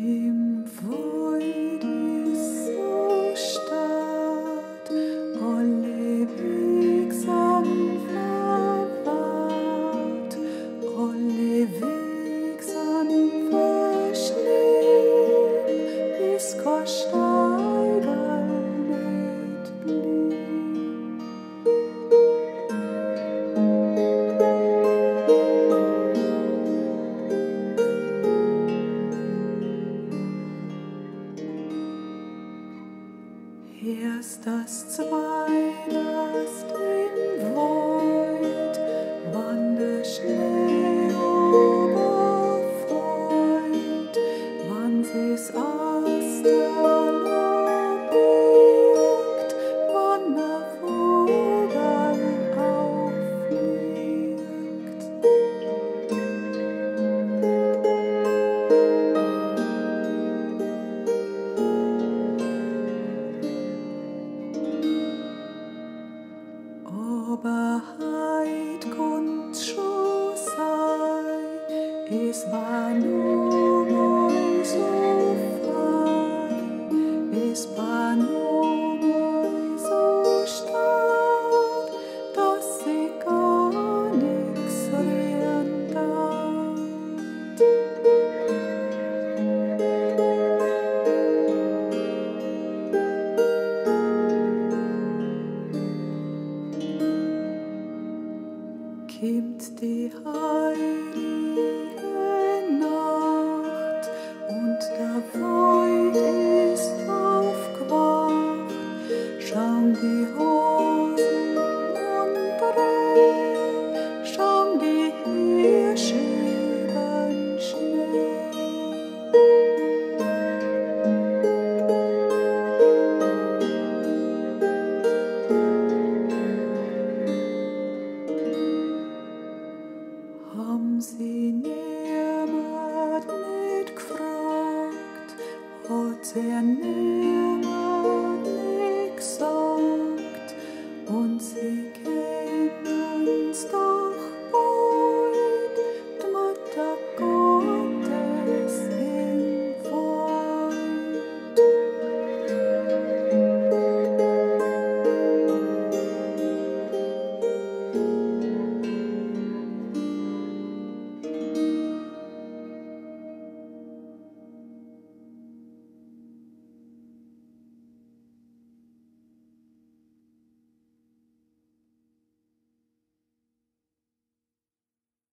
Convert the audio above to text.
Im Woid ist so staad, alle Wegsam verwahrt, alle Wegsam verschnien, bis kein Steigerl nicht blieb. Erst das Zweilast im Woid, wann der Schnee oberfreut, wann sie's Astern birgt, wann der Vogel auffliegt. Aber heit konnt's schon sein, es war nur mal so fein, es war nur mal so stark, dass sie gar nix rühren tat. Kimmt die heilige Nacht und der Woid ist aufgewacht, schauen die Hosen und Rennen, schauen die Hirsche übern Schnee. Haben sie niemand nicht gefragt, hat sie niemand